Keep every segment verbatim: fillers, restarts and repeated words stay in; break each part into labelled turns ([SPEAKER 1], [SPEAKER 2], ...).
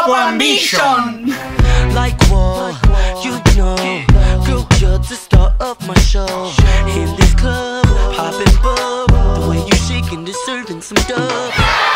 [SPEAKER 1] Loco Ambition.
[SPEAKER 2] Like what? You know, girl, you're the star of my show. In this club, poppin' bub, the way you shaking, deserving some dub.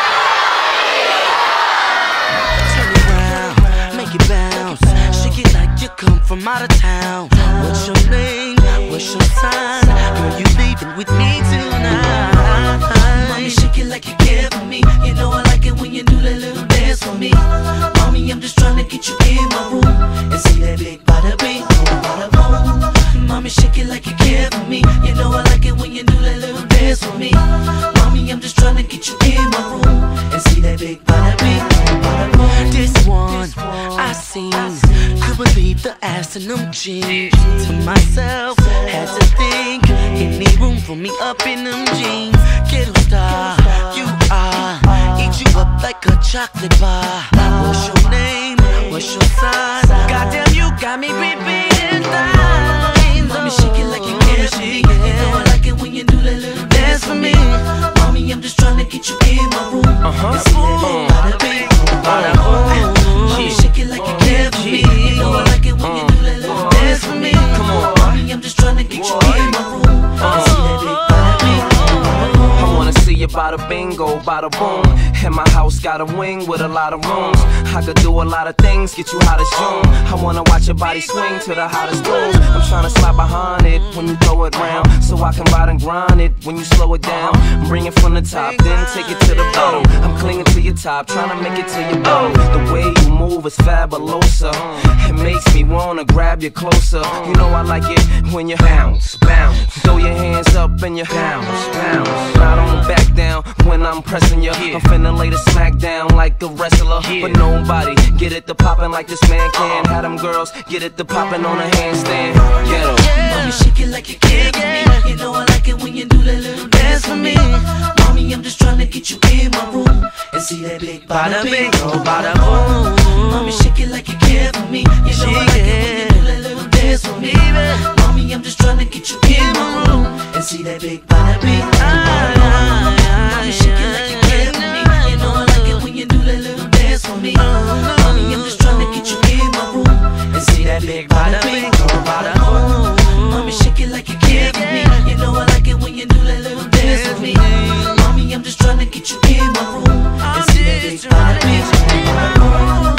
[SPEAKER 2] Turn around, make it bounce, shake it like you come from out of town. What's your name? What's your sign? Girl, you leaving with me tonight. Mommy, shake it like you care for me. You know I like it when you do that little dance for me. Mommy, I'm just trying to get you in my room and see that big bada bing, bada boom. Mommy, shake it like you care for me. You know I like it when you do that little dance for me. Mommy, I'm just trying to get you in my room and see that big bada bing, bada boom. This one I seen, could believe the ass in them jeans. To myself, had to think, any room for me up in them jeans. Ghetto star, you are, eat you up like a chocolate bar. What's your name? What's your sign? Goddamn, you got me repeating lines. Mommy, shake it like you care for me. You know I like it when you do that little dance for me. Mommy, I'm just trying to get you in my room and see that little bada bing, bada boom. Mommy, shake it like you care for me. You know I like it when you do that little dance for me. Come on, mommy, I'm just trying to get you in my room and see that big bada bing, bada boom.
[SPEAKER 3] I wanna see you bada bingo, bada boom. And my house got a wing with a lot of rooms. I could do a lot of things, get you hot as June. I wanna watch your body swing to the hottest tunes. I'm tryna slide behind it when you throw it round, so I can ride and grind it when you slow it down. Bring it from the top, then take it to the bottom. I'm clinging to your top, tryna make it to your bottom. The way you move is fabulosa. It makes me wanna grab you closer. You know I like it when you bounce, bounce. Throw your hands up and you bounce, bounce. I don't back down when I'm pressing you. I'm finna lay the smack down like a wrestler, but nobody get it to poppin' like this man can. Have them girls get it to poppin' on a handstand. Ghetto.
[SPEAKER 2] Mommy, shake it like you care for me. You know I like it when you do that little dance for me. Mommy, I'm just trying to get you in my room and see that big bada bing, oh bada boom. Mommy, shake it like you care for me. You know I like it when you do that little dance for me. Mommy, I'm just trying to get you in my room and see that big bada bing, bada boom. Mommy, shake it like you care for me. You know I like it when you do that little dance for me. Mommy, I'm just trying to get you in my room and see that big bada bing, oh bada boom. Mommy, shake it like you care for me. You know I like it when you do that little dance for me. Mommy, I'm just trying to get you in my room and see that big bada bing, bada boom.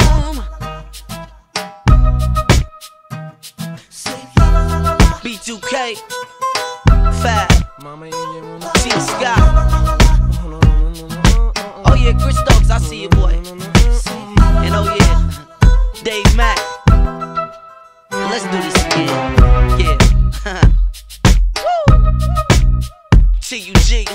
[SPEAKER 2] B two K, Fat, T Scott. Oh yeah, Chris Stokes, I see you, boy. And oh yeah, Dave Mack. Let's do this again. Yeah. T U G.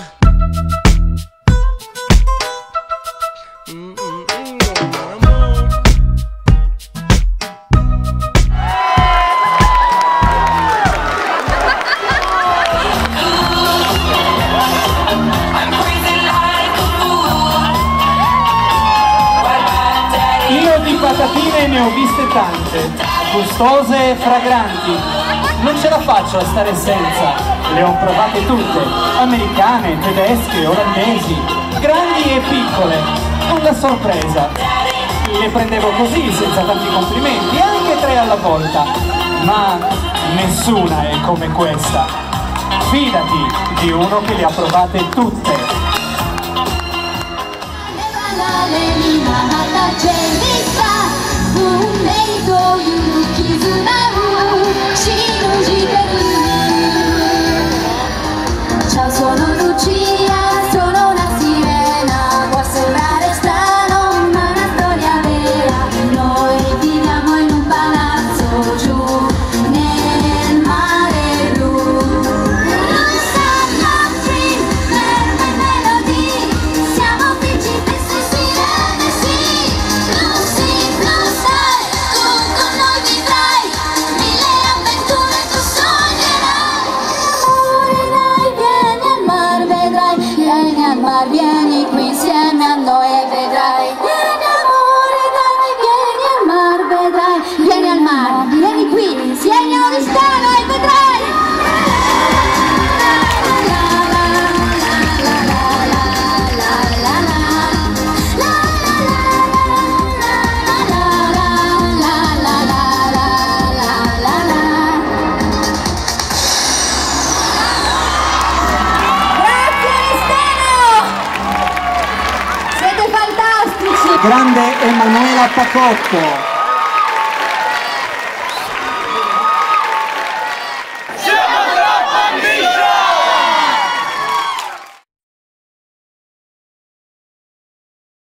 [SPEAKER 4] Patatine ne ho viste tante, gustose e fragranti. Non ce la faccio a stare senza, le ho provate tutte, americane, tedesche, olandesi, grandi e piccole, con la sorpresa. Le prendevo così, senza tanti complimenti, anche tre alla volta, ma nessuna è come questa. Fidati di uno che le ha provate tutte. 運命という絆を信じてるCiao sono Lucia, sono una sirena Può sembrare strano ma è una storia vera Noi viviamo in un palazzo giù nel mare blu Lost not dream, ferma e melody Siamo principesse e sirene, sì Lucy, Blue Sky, tu con noi vivrai Mille avventure tu solo grande Emanuela Pacotto.